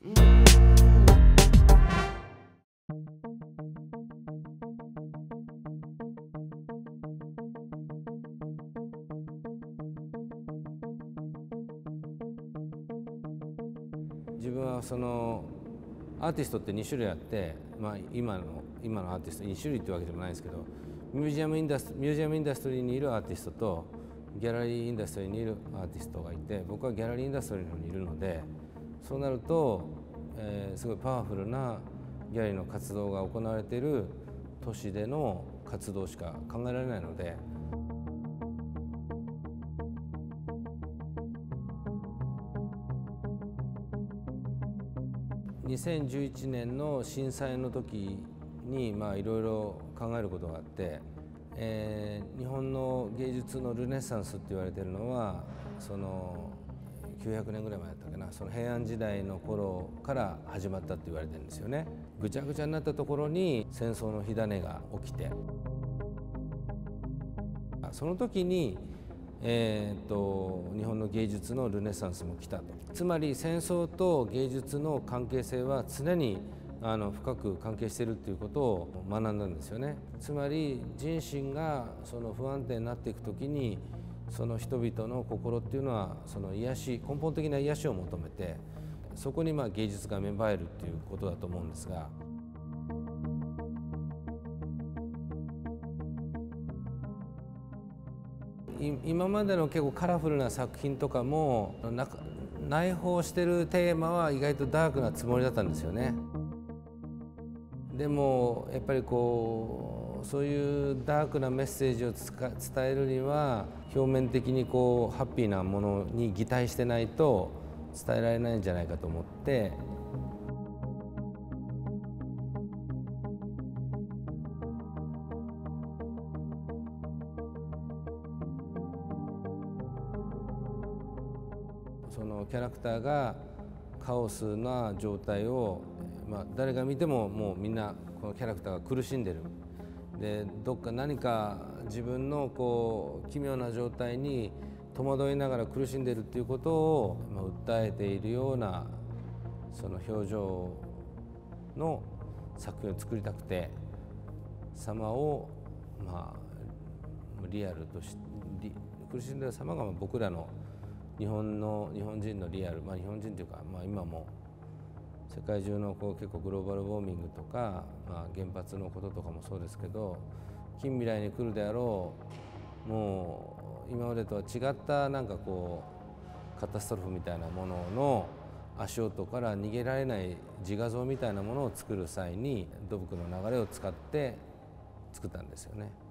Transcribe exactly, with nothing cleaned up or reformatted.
自分はそのアーティストってに種類あって、まあ、今の今のアーティストに種類ってわけでもないんですけど、ミュージアムインダストミュージアムインダストリーにいるアーティストとギャラリーインダストリーにいるアーティストがいて、僕はギャラリーインダストリーの方にいるので、そうなると、えー、すごいパワフルなギャラリーの活動が行われている都市での活動しか考えられないので。にせんじゅういちねんの震災の時にいろいろ考えることがあって、えー、日本の芸術のルネサンスって言われているのはそのきゅうひゃくねんぐらい前だったかな、その平安時代の頃から始まったって言われてるんですよね。ぐちゃぐちゃになったところに戦争の火種が起きて、その時にえー、と日本の芸術のルネサンスも来たと。つまり戦争と芸術の関係性は常にあの深く関係しているということを学んだんですよね。つまり人心がその不安定になっていく時に、その人々の心っていうのはその癒し、根本的な癒しを求めて、そこにまあ芸術が芽生えるということだと思うんですが。今までの結構カラフルな作品とかも内包してるテーマは意外とダークなつもりだったんですよね。でもやっぱりこうそういうダークなメッセージを伝えるには表面的にこうハッピーなものに擬態してないと伝えられないんじゃないかと思って。そのキャラクターがカオスな状態を、まあ、誰が見てももうみんなこのキャラクターが苦しんでる。でどっか何か自分のこう奇妙な状態に戸惑いながら苦しんでるっていうことを、まあ、訴えているようなその表情の作品を作りたくて、様をまあリアルとし苦しんでる様が僕らの日本の日本人のリアル、まあ、日本人というか、まあ、今も世界中のこう結構グローバルウォーミングとか、まあ、原発のこととかもそうですけど、近未来に来るであろうもう今までとは違ったなんかこうカタストロフみたいなものの足音から逃げられない自画像みたいなものを作る際に土木の流れを使って作ったんですよね。